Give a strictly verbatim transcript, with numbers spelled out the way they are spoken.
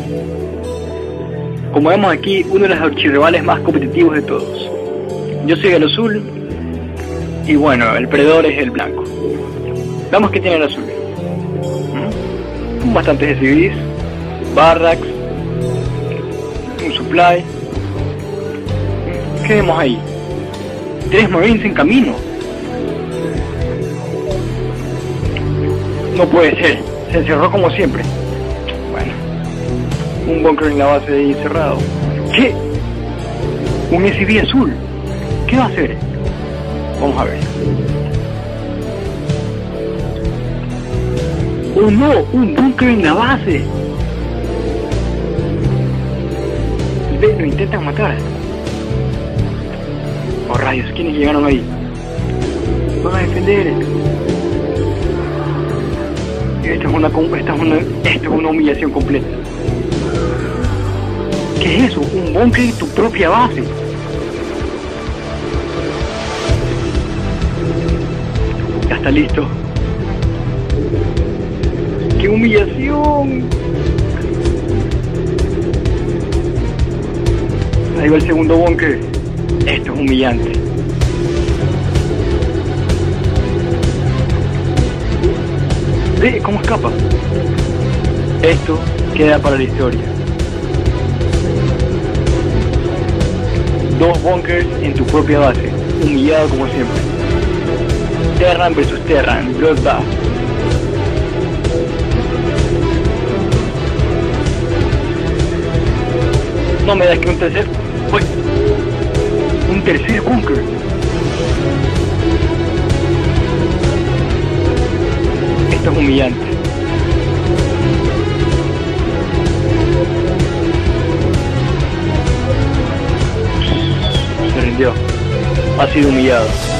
Como vemos aquí, uno de los archirrivales más competitivos de todos. Yo soy el azul y bueno, el perdedor es el blanco. Veamos qué tiene el azul. ¿Mm? Bastantes S C Vs, barracks, un supply. ¿Qué vemos ahí? Tres marines en camino. No puede ser, se encerró como siempre. Bueno, un bunker en la base ahí cerrado. ¿Qué? Un S C V azul. ¿Qué va a hacer? Vamos a ver. ¡Oh no! ¡Un búnker en la base! Ve, lo intentan matar. Oh rayos, ¿quiénes llegaron ahí? Van a defender. Esta es una, esta es una, esta es una humillación completa. ¿Qué es eso? Un búnker en tu propia base. Ya está listo. ¡Qué humillación! Ahí va el segundo búnker. Esto es humillante. Ve cómo escapa. Esto queda para la historia. Dos bunkers en tu propia base. Humillado como siempre. Terran versus Terran. Bloodbath. No me das que un tercer... ¡Uy! Un tercer búnker. Esto es humillante. Se rindió. Ha sido humillado.